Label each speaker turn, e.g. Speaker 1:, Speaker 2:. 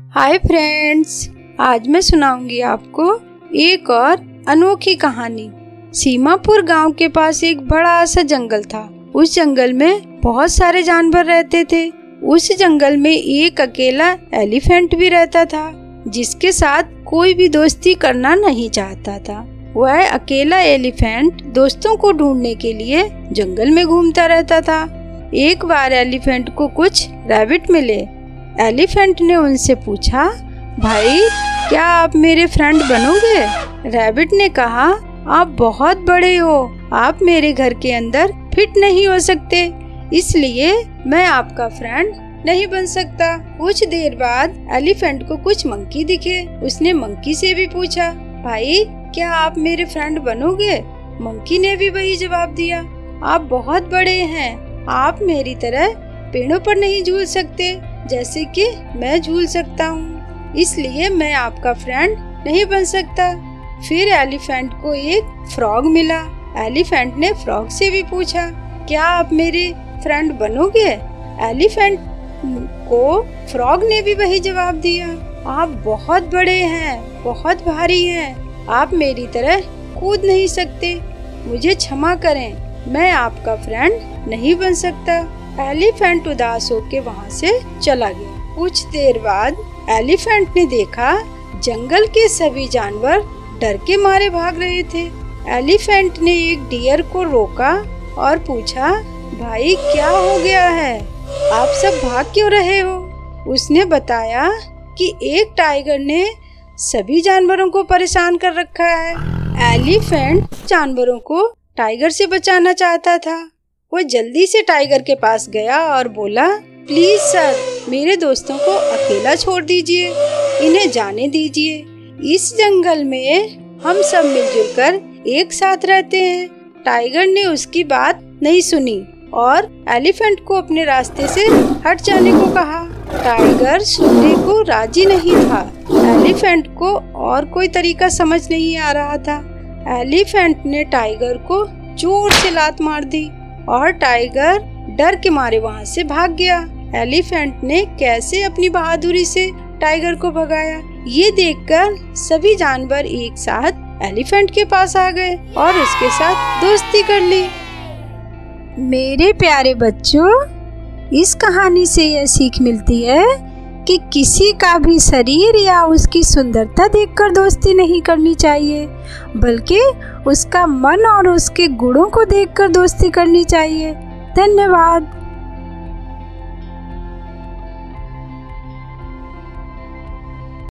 Speaker 1: Hi friends, आज मैं सुनाऊंगी आपको एक और अनोखी कहानी। सीमापुर गांव के पास एक बड़ा सा जंगल था। उस जंगल में बहुत सारे जानवर रहते थे। उस जंगल में एक अकेला एलिफेंट भी रहता था, जिसके साथ कोई भी दोस्ती करना नहीं चाहता था। वह अकेला एलिफेंट दोस्तों को ढूंढने के लिए जंगल में घूमता रहता था। एक बार एलिफेंट को कुछ रैबिट मिले। एलिफेंट ने उनसे पूछा, भाई क्या आप मेरे फ्रेंड बनोगे? रैबिट ने कहा, आप बहुत बड़े हो, आप मेरे घर के अंदर फिट नहीं हो सकते, इसलिए मैं आपका फ्रेंड नहीं बन सकता। कुछ देर बाद एलिफेंट को कुछ मंकी दिखे। उसने मंकी से भी पूछा, भाई क्या आप मेरे फ्रेंड बनोगे? मंकी ने भी वही जवाब दिया, आप बहुत बड़े हैं, आप मेरी तरह पेड़ों पर नहीं झूल सकते जैसे कि मैं झूल सकता हूँ, इसलिए मैं आपका फ्रेंड नहीं बन सकता। फिर एलिफेंट को एक फ्रॉग मिला। एलिफेंट ने फ्रॉग से भी पूछा, क्या आप मेरे फ्रेंड बनोगे? एलिफेंट को फ्रॉग ने भी वही जवाब दिया, आप बहुत बड़े हैं, बहुत भारी हैं, आप मेरी तरह कूद नहीं सकते, मुझे क्षमा करें, मैं आपका फ्रेंड नहीं बन सकता। एलिफेंट उदास होकर वहाँ से चला गया। कुछ देर बाद एलिफेंट ने देखा जंगल के सभी जानवर डर के मारे भाग रहे थे। एलिफेंट ने एक डियर को रोका और पूछा, भाई क्या हो गया है, आप सब भाग क्यों रहे हो? उसने बताया कि एक टाइगर ने सभी जानवरों को परेशान कर रखा है। एलिफेंट जानवरों को टाइगर से बचाना चाहता था। वो जल्दी से टाइगर के पास गया और बोला, प्लीज सर, मेरे दोस्तों को अकेला छोड़ दीजिए, इन्हें जाने दीजिए। इस जंगल में हम सब मिलजुल कर एक साथ रहते हैं। टाइगर ने उसकी बात नहीं सुनी और एलिफेंट को अपने रास्ते से हट जाने को कहा। टाइगर सुनने को राजी नहीं था। एलिफेंट को और कोई तरीका समझ नहीं आ रहा था। एलिफेंट ने टाइगर को जोर से लात मार दी और टाइगर डर के मारे वहाँ से भाग गया। एलिफेंट ने कैसे अपनी बहादुरी से टाइगर को भगाया, ये देखकर सभी जानवर एक साथ एलिफेंट के पास आ गए और उसके साथ दोस्ती कर ली। मेरे प्यारे बच्चों, इस कहानी से यह सीख मिलती है कि किसी का भी शरीर या उसकी सुंदरता देखकर दोस्ती नहीं करनी चाहिए, बल्कि उसका मन और उसके गुणों को देखकर दोस्ती करनी चाहिए। धन्यवाद।